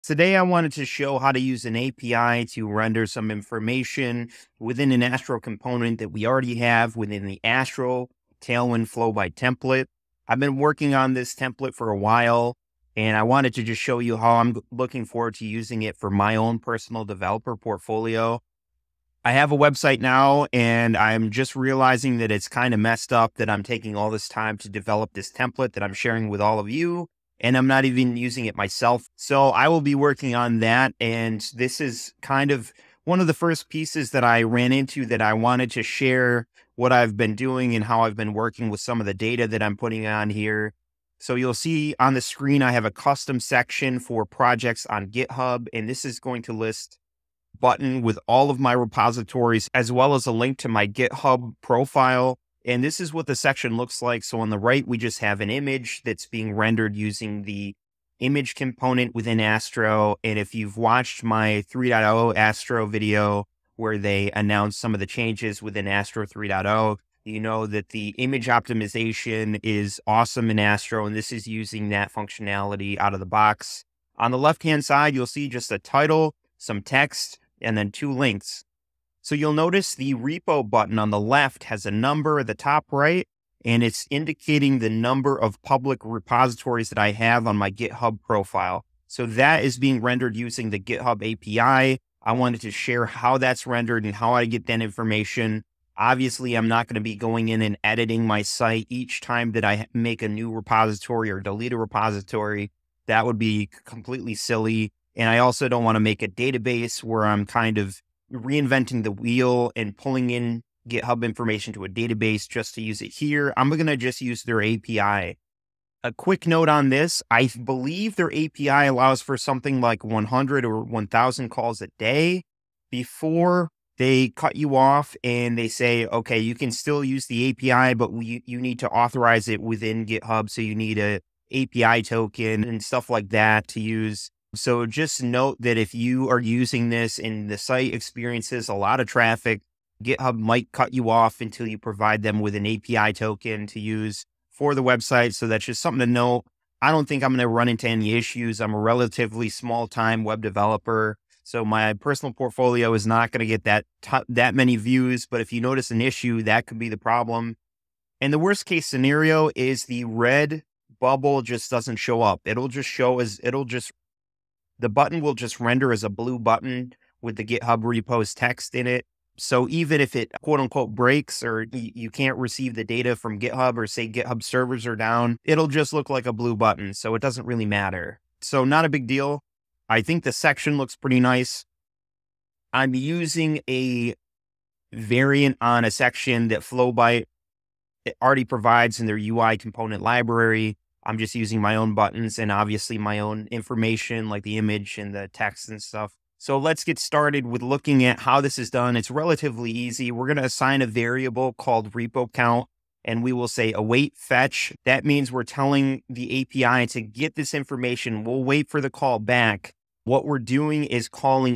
Today, I wanted to show how to use an API to render some information within an Astro component that we already have within the Astro-tailwind-flowbite template. I've been working on this template for a while, and I wanted to just show you how I'm looking forward to using it for my own personal developer portfolio. I have a website now, and I'm just realizing that it's kind of messed up that I'm taking all this time to develop this template that I'm sharing with all of you, and I'm not even using it myself. So I will be working on that, and this is kind of one of the first pieces that I ran into that I wanted to share what I've been doing and how I've been working with some of the data that I'm putting on here. So you'll see on the screen, I have a custom section for projects on GitHub, and this is going to list button with all of my repositories, as well as a link to my GitHub profile. And this is what the section looks like. So on the right, we just have an image that's being rendered using the image component within Astro. And if you've watched my 3.0 Astro video, where they announced some of the changes within Astro 3.0, you know that the image optimization is awesome in Astro, and this is using that functionality out of the box. On the left-hand side, you'll see just a title, some text, and then two links. So you'll notice the repo button on the left has a number at the top right, and it's indicating the number of public repositories that I have on my GitHub profile. So that is being rendered using the GitHub API. I wanted to share how that's rendered and how I get that information. Obviously, I'm not going to be going in and editing my site each time that I make a new repository or delete a repository. That would be completely silly. And I also don't want to make a database where I'm kind of reinventing the wheel and pulling in GitHub information to a database just to use it here. I'm going to just use their API. A quick note on this, I believe their API allows for something like 100 or 1,000 calls a day before they cut you off and they say, okay, you can still use the API, but you need to authorize it within GitHub. So you need a API token and stuff like that to use. So just note that if you are using this and the site experiences a lot of traffic, GitHub might cut you off until you provide them with an API token to use for the website. So that's just something to note. I don't think I'm going to run into any issues. I'm a relatively small time web developer, so my personal portfolio is not going to get that many views. But if you notice an issue, that could be the problem. And the worst case scenario is the red bubble just doesn't show up. The button will just render as a blue button with the GitHub repos text in it. So even if it quote unquote breaks or you can't receive the data from GitHub or say GitHub servers are down, it'll just look like a blue button. So it doesn't really matter. So not a big deal. I think the section looks pretty nice. I'm using a variant on a section that Flowbite already provides in their UI component library. I'm just using my own buttons and obviously my own information like the image and the text and stuff. So let's get started with looking at how this is done. It's relatively easy. We're going to assign a variable called repo count, and we will say await fetch. That means we're telling the API to get this information. We'll wait for the call back. What we're doing is calling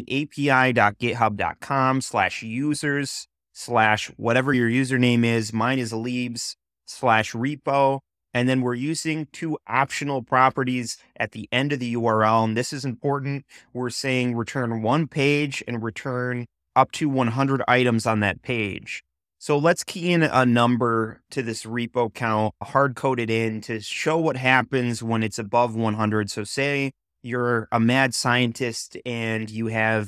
api.github.com/users/whatever your username is. Mine is Leibs/repo. And then we're using two optional properties at the end of the URL. And this is important. We're saying return one page and return up to 100 items on that page. So let's key in a number to this repo count, hard coded in to show what happens when it's above 100. So say you're a mad scientist and you have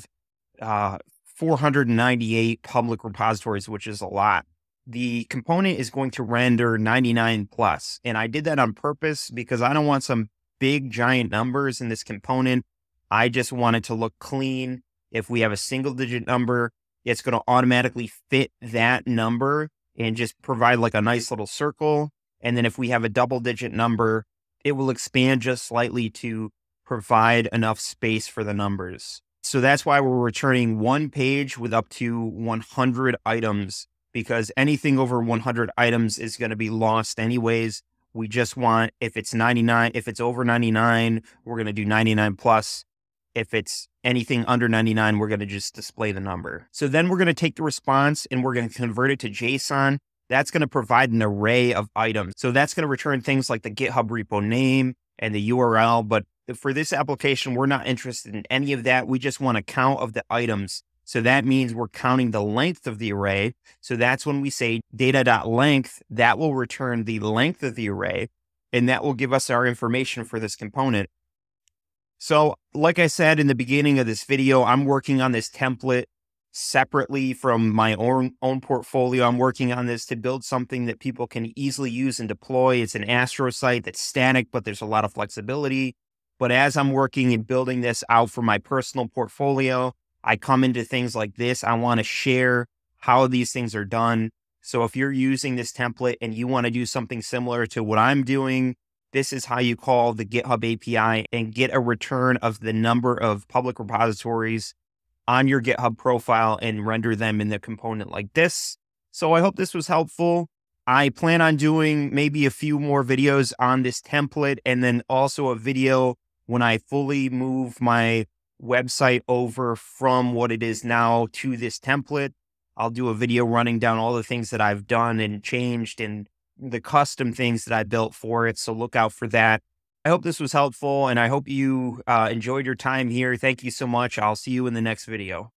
498 public repositories, which is a lot. The component is going to render 99 plus. And I did that on purpose because I don't want some big giant numbers in this component. I just want it to look clean. If we have a single digit number, it's going to automatically fit that number and just provide like a nice little circle. And then if we have a double digit number, it will expand just slightly to provide enough space for the numbers. So that's why we're returning one page with up to 100 items, because anything over 100 items is going to be lost anyways. We just want, if it's 99, if it's over 99, we're going to do 99 plus. If it's anything under 99, we're going to just display the number. So then we're going to take the response and we're going to convert it to JSON. That's going to provide an array of items. So that's going to return things like the GitHub repo name and the URL, but for this application, we're not interested in any of that. We just want a count of the items. So that means we're counting the length of the array. So that's when we say data.length, that will return the length of the array, and that will give us our information for this component. So like I said in the beginning of this video, I'm working on this template separately from my own portfolio. I'm working on this to build something that people can easily use and deploy. It's an Astro site that's static, but there's a lot of flexibility. But as I'm working and building this out for my personal portfolio, I come into things like this. I want to share how these things are done. So if you're using this template and you want to do something similar to what I'm doing, this is how you call the GitHub API and get a return of the number of public repositories on your GitHub profile and render them in the component like this. So I hope this was helpful. I plan on doing maybe a few more videos on this template, and then also a video when I fully move my website over from what it is now to this template. I'll do a video running down all the things that I've done and changed and the custom things that I built for it. So look out for that. I hope this was helpful, and I hope you enjoyed your time here. Thank you so much. I'll see you in the next video.